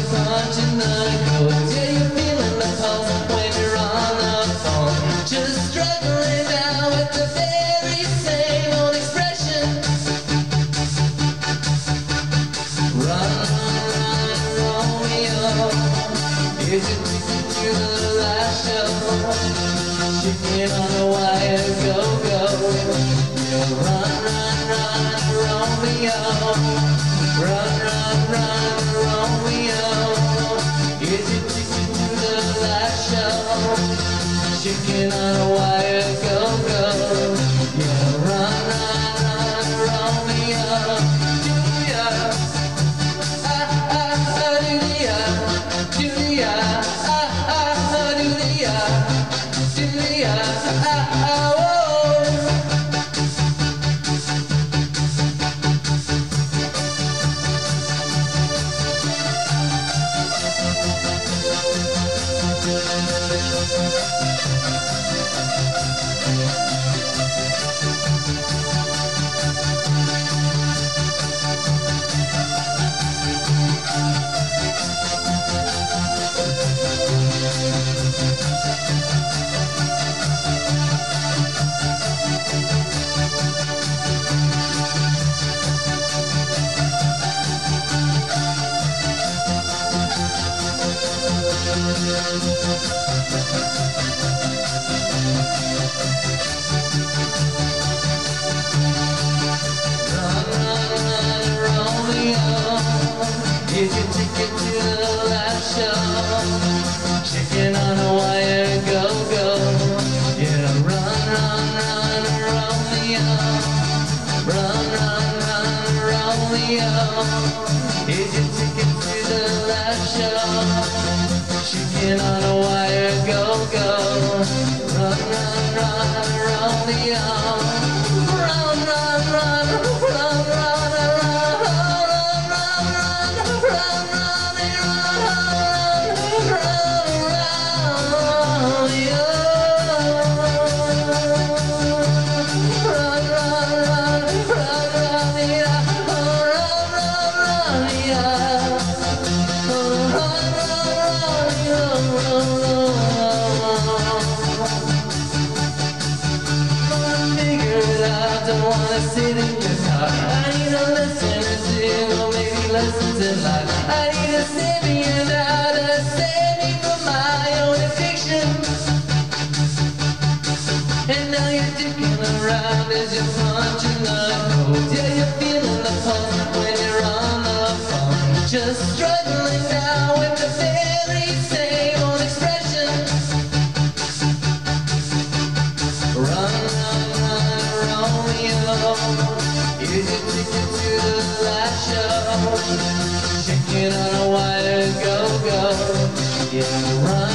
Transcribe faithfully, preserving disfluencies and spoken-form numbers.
punching the code. Yeah, you're feeling the pulse when you're on the phone. Just struggling now with the very same old expression. Run, run, Romeo. Here's your ticket to the last show. Chicken on the wire, go, go. Yeah, run, run, run, Romeo. Run, run, run, Romeo. Here's your ticket to the last show. Chicken on a wire, go, go. Yeah, run, run, run, Romeo. Do-ya, ah, ah, ah, do-ya, do-ya, ah, ah, ah, do-ya, do-ya, ah, ah, whoa. Here's your ticket to the last show. Chicken on a wire, go, go. Yeah, run, run, run, Romeo. Run, run, run, Romeo. Here's your ticket to the last show. Chicken on a wire, go, go. Run, run, run, Romeo. Run, run, run, run, run. Don't wanna sit in your car. I need a lesson or two, or maybe lessons in life. I need a savior now to save me from my own addiction. And now you're dicking around as you're punching the code. Yeah, you're feeling the pulse when you're on the phone. Just struggling now with the very same old expression. Run, run, run, Romeo. Here's your ticket to the last show. Chicken on a wire, go, go. Yeah, run.